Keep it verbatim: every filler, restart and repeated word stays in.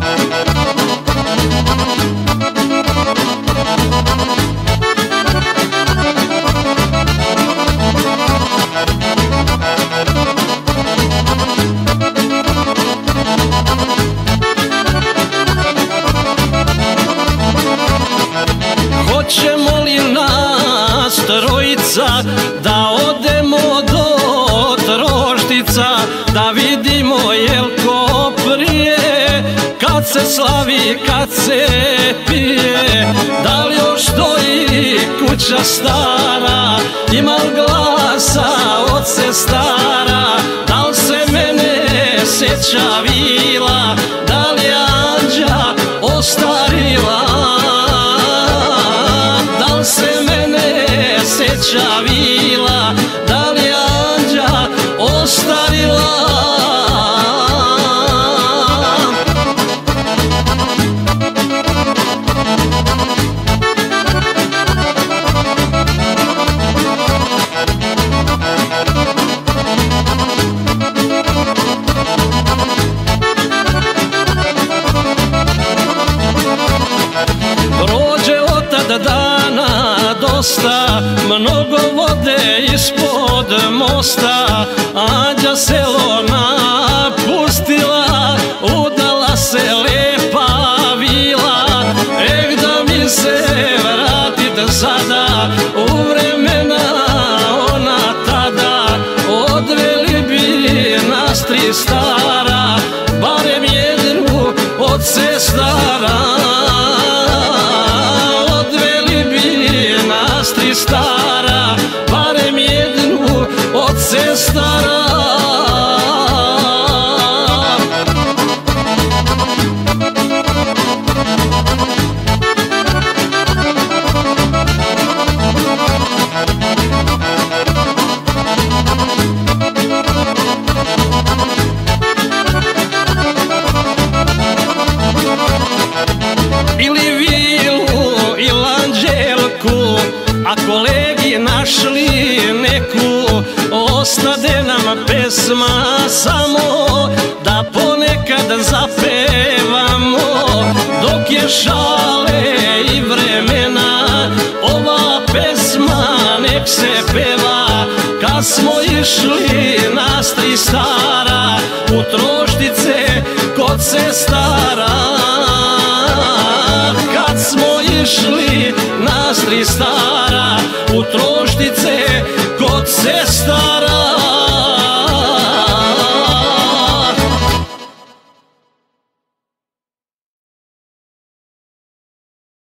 Hoćemo li nas trojica da odemo do Troštica, da vidimo jel ko prije, kad se slavi, kad se pije, da li još stoji kuća stara, ima li glasa od sestara, da li se mene seća vila, da li Anđa ostarila, da li se mene seća vila, da li Anđa ostarila. Prođe od tada dana dosta, mnogo vode ispod mosta, Anđa selo napustila, udala se lepa vila. Eh, da mi se vratit sada u vremena ona tada, odveli bi nas tri stara, barem jednu od sestara. Tri stara, barem jednu od sestara. Ili vilu, ili Anđelku, a kolegi našli neku, ostade nam pesma samo da ponekad zapevamo. Dok je šale i vremena, ova pesma nek se peva. Kad smo išli nas tri stara u Troštice kod sestara, kad smo išli nas tri stara